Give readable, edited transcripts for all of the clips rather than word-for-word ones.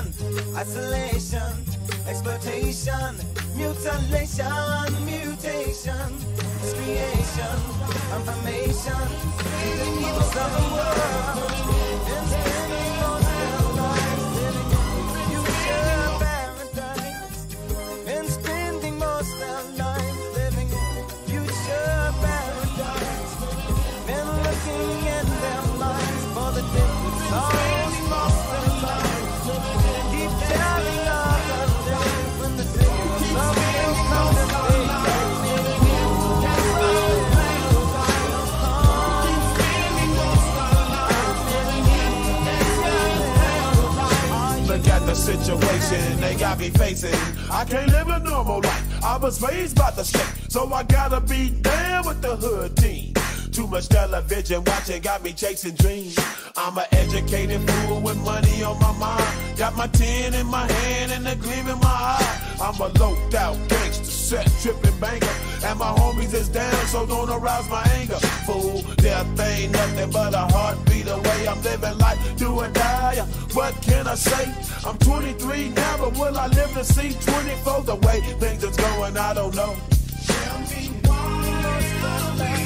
isolation, exploitation, mutilation, mutation, creation, information, the evils of the world, and spending most their lives living in future paradise, and spending most their lives living in future paradise, and looking in their minds for the difference souls lost their lives, keep telling others when the signals of the come to Look at the situation they got me facing. I can't live a normal life. I was raised by the state, so I gotta be down with the hood team. Too much television watching got me chasing dreams. I'm an educated fool with money on my mind. Got my 10 in my hand and a gleam in my eye. I'm a loped out gangster, set tripping banker. And my homies is down, so don't arouse my anger. Fool, death ain't nothing but a heartbeat away. I'm living life, do or die. What can I say? I'm 23 now, but will I live to see 24? The way things is going, I don't know. Tell me what's the life?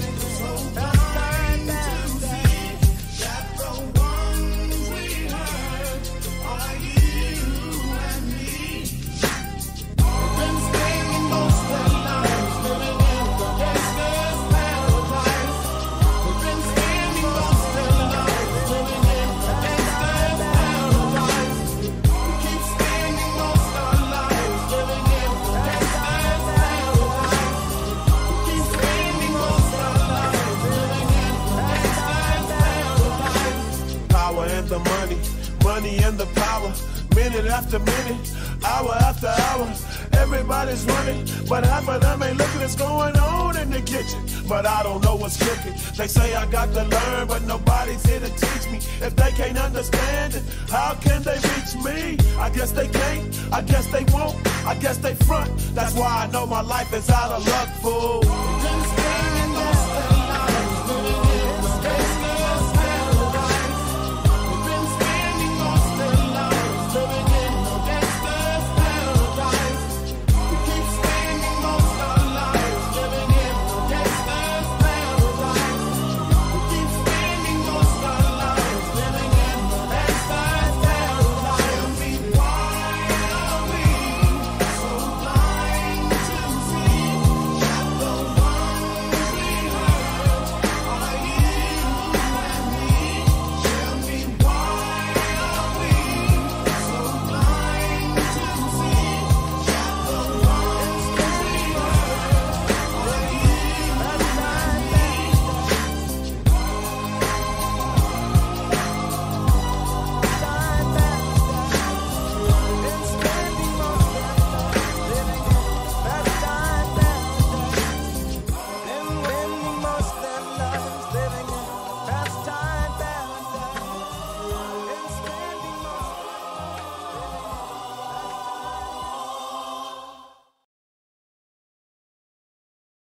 The money and the power, minute after minute, hour after hour, everybody's running, but half of them ain't looking what's going on in the kitchen, but I don't know what's cooking. They say I got to learn, but nobody's here to teach me. If they can't understand it, how can they reach me? I guess they can't, I guess they won't, I guess they front. That's why I know my life is out of luck, fool.